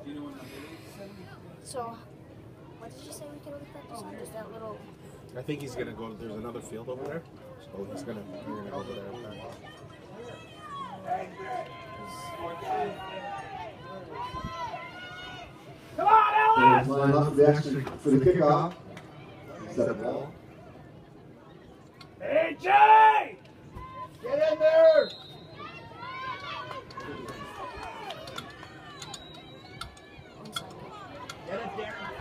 So, what did you say we can only practice on? Is that little... I think he's gonna go. There's another field over there, so we're gonna go over there. Come on, Alex! Line up for the action for the kickoff. Set up ball. Hey, Jay! Get in there! Get it, Darren.